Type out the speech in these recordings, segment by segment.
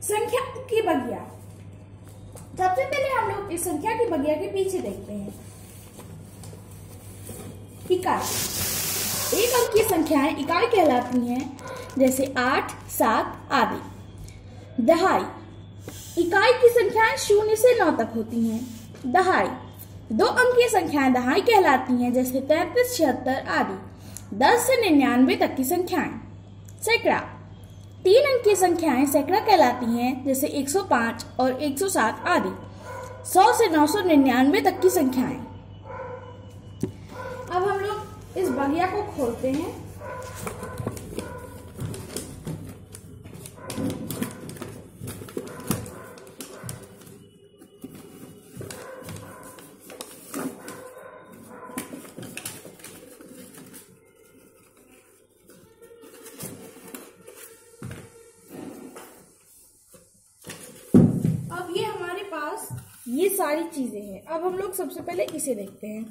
संख्या की बगिया। सबसे पहले हम लोग इस संख्या की बगिया के पीछे देखते हैं। इकाई। एक अंकीय संख्याएं इकाई कहलाती हैं, जैसे 8, 7 आदि। दहाई। इकाई की संख्याएं 0 से 9 तक होती हैं। दहाई। 2 अंकीय संख्याएं दहाई कहलाती हैं, जैसे 33, 76 आदि। 10 से 99 तक की संख्याएं। सैकड़ा। 3 अंकीय संख्याएं सैकड़ा कहलाती हैं, जैसे 105 और 107 आदि। 100 से 999 तक की संख्याएं। अब हम लोग इस बगिया को खोलते हैं। ये सारी चीजें हैं। अब हम लोग सबसे पहले इसे देखते हैं।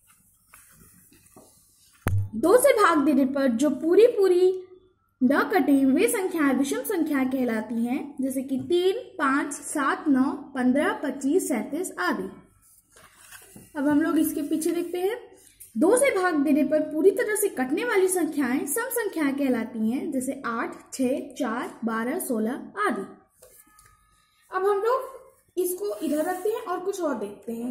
2 से भाग देने पर जो पूरी न कटे वे संख्याएं विषम संख्याएं कहलाती हैं, जैसे कि 3, 5, 7, 9, 15, 25, 37 आदि। अब हम लोग इसके पीछे देखते हैं। 2 से भाग देने पर पूरी तरह से कटने वाली संख्याएं सम संख्याएं कहलाती हैं, जैसे 8, 6, 4, 12, 16 आदि। अब हम लोग इसको इधर रखते हैं और कुछ और देखते हैं।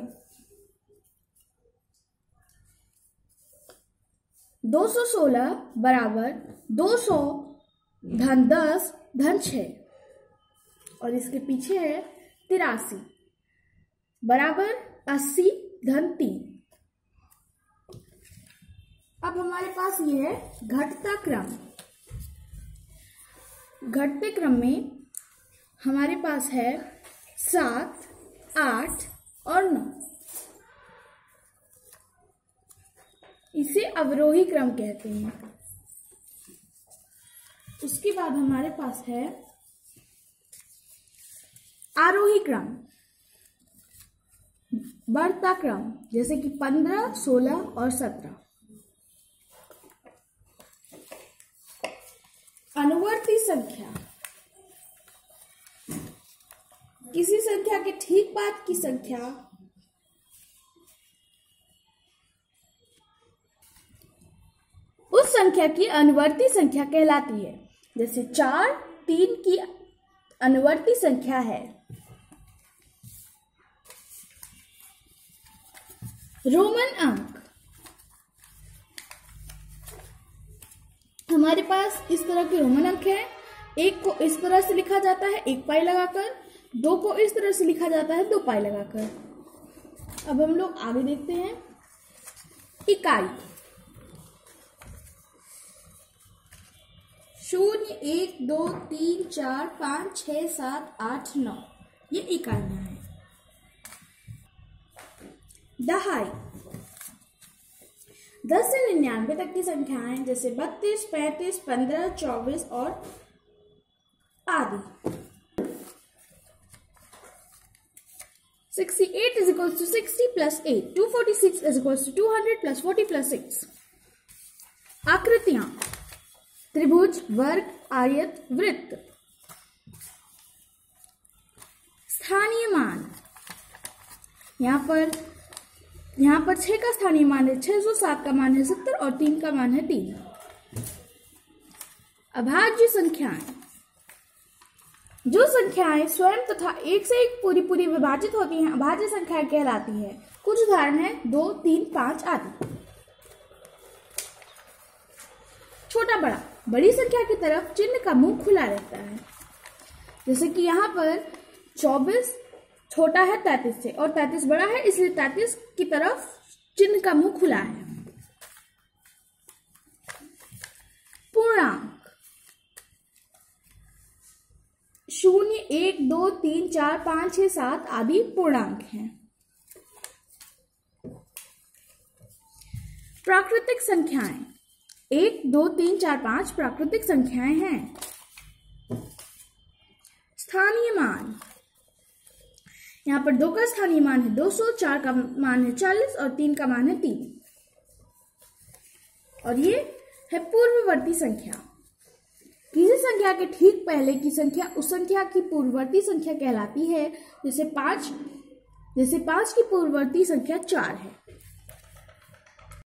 216 बराबर 200 धन 10 धन 6 और इसके पीछे है 83 बराबर 80 धन 3। अब हमारे पास ये है घटता क्रम। घटते क्रम में हमारे पास है 7, 8 और 9। इसे अवरोही क्रम कहते हैं। उसके बाद हमारे पास है आरोही क्रम, बढ़ता क्रम, जैसे कि 15, 16 और 17। अनुवर्ती संख्या। किसी संख्या के ठीक बाद की संख्या उस संख्या की अनुवर्ती संख्या कहलाती है, जैसे 4, 3 की अनुवर्ती संख्या है। रोमन अंक। हमारे पास इस तरह के रोमन अंक हैं। एक को इस तरह से लिखा जाता है 1 पाई लगाकर, 2 को इस तरह से लिखा जाता है 2 पाई लगाकर। अब हम लोग आगे देखते हैं। इकाई। 0, 1, 2, 3, 4, 5, 6, 7, 8, 9 ये इकाइयां हैं। दहाई। 10 से 99 तक की संख्याएं, जैसे 32, 35, 15, 24 और आदि। 68 is equals to 60 plus 8. 246 is equals to 200 plus 40 plus 6. आकृतियां। त्रिभुज, वर्ग, आयत, वृत्त। स्थानीय मान। यहाँ पर 6 का स्थानीय मान है 600, 7 का मान है 70 और 3 का मान है 3। अभाज्य संख्याएं। जो संख्याएं स्वयं तथा एक से एक पूरी विभाजित होती हैं अभाज्य संख्याएं कहलाती हैं। कुछ उदाहरण हैं 2, 3, 5 आदि। छोटा बड़ा। बड़ी संख्या की तरफ चिन्ह का मुंह खुला रहता है, जैसे कि यहाँ पर 24 छोटा है 33 से और 33 बड़ा है, इसलिए 33 की तरफ चिन्ह का मुंह खुला है। पूर्णांक। 0, 1, 2, 3, 4, 5, 6, 7 आदि पूर्णांक हैं। प्राकृतिक संख्याएं। 1, 2, 3, 4, 5 प्राकृतिक संख्याएं हैं। स्थानीय मान। यहाँ पर 2 का स्थानीय मान है 200, 4 का मान है 40 और 3 का मान है 3। और ये है पूर्ववर्ती संख्या। किसी संख्या के ठीक पहले की संख्या उस संख्या की पूर्ववर्ती संख्या कहलाती है। जैसे 5 की पूर्ववर्ती संख्या 4 है।